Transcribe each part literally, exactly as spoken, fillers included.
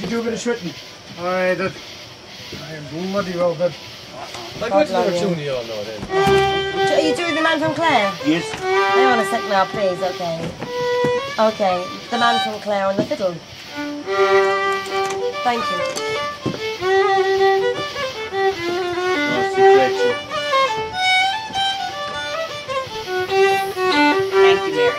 you do a bit of sweating? I did. I am bloody well did. Like, what's another tune you all know then? Are you doing the man from Clare? Yes. Hang on a sec now, please. Okay. Okay. The man from Clare on the fiddle. Thank you. Thank you, Mary.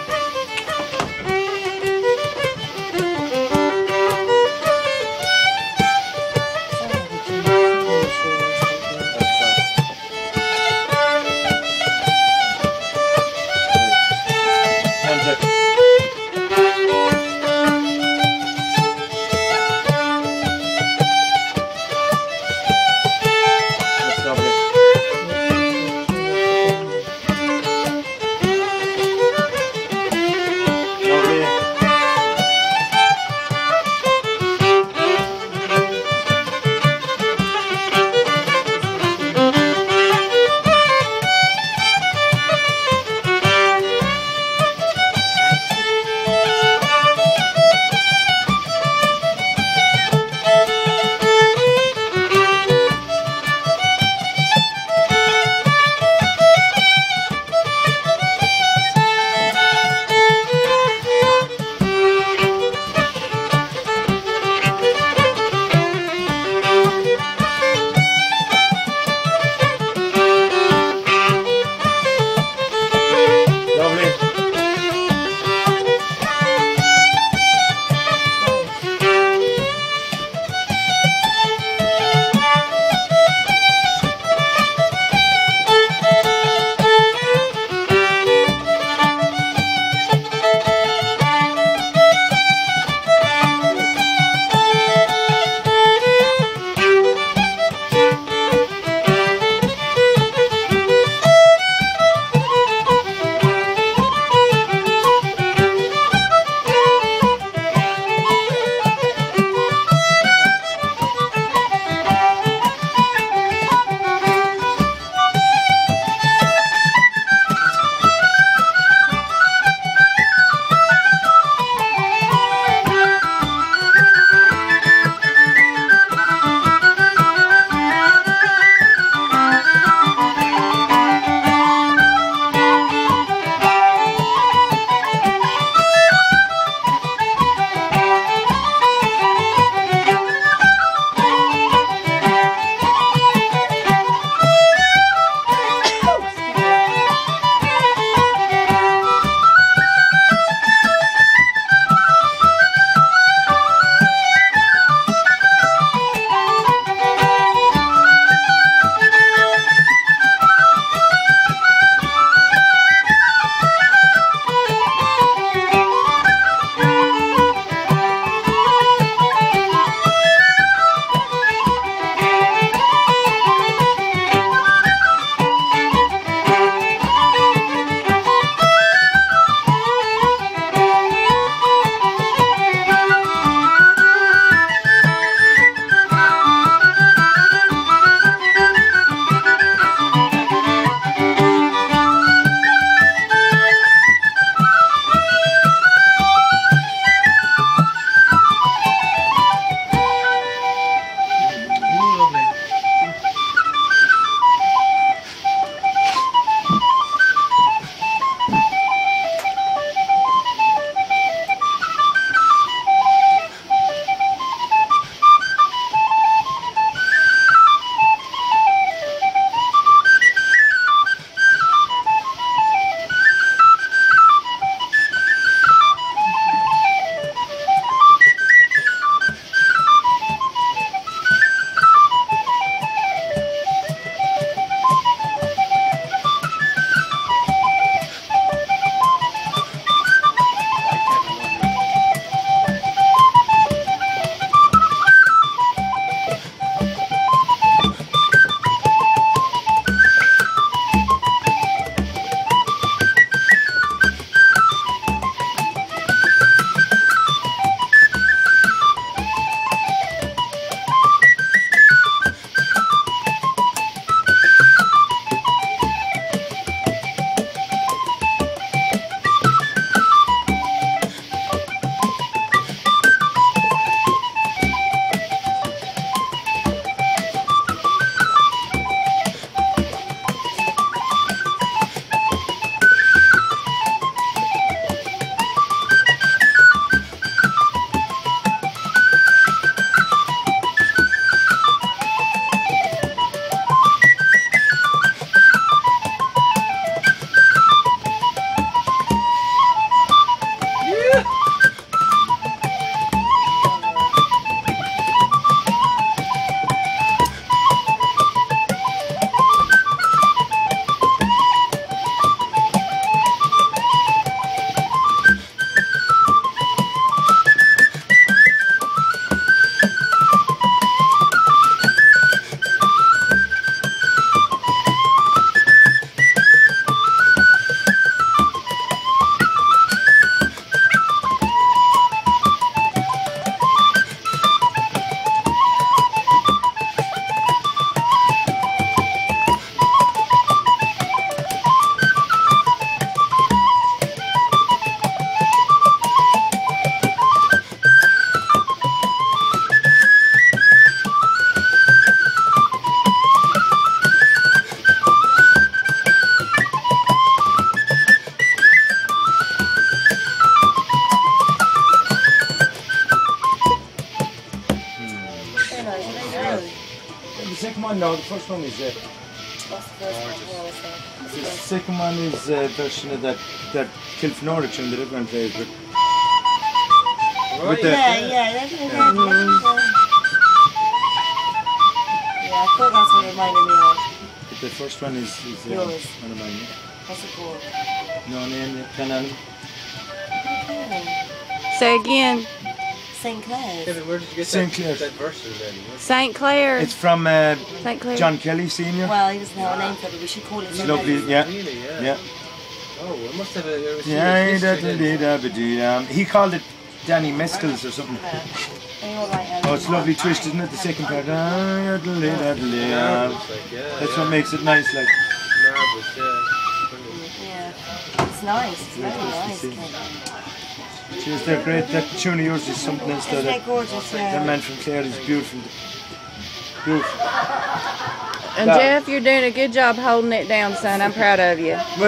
those. Are they blue? The second one, no, the first one is uh, What's the first one? What was that? What's the the first? second one is a version of that that Kilfenora tune that everyone plays with. Right. With the- Yeah, yeah, that's yeah. Yeah, I thought that's what it reminded me of. But the first one is, is uh, Yours. one of mine. What's it called? No name, Canon. Say again. Saint Clair's. Kevin, where did you get Saint that, Clair's. that version then? Saint Clair. It's from uh, Saint Clair. John Kelly Senior. Well, he doesn't have a name for it, but we should call it It's Saint lovely, Clair's. yeah. Really, yeah. Yeah. Oh, it must have a, a Yeah, serious da, history da, then. da, da, da, da. He called it Danny Mescals or something. Are you all right, Ellen? Oh, it's lovely twist, isn't it? The second part. Ah, da, da, da, da, da. Marvellous, like, yeah, That's yeah. what makes it nice, like. Marvellous, yeah. Brilliant. Yeah. It's nice. It's very Nice to nice. see. Kevin. Cheers, they're great. That tune of yours is something else. Though. Isn't That, it gorgeous? that Yeah. man from Clare is beautiful. Beautiful. And Jeff, you're doing a good job holding it down, son. I'm proud of you.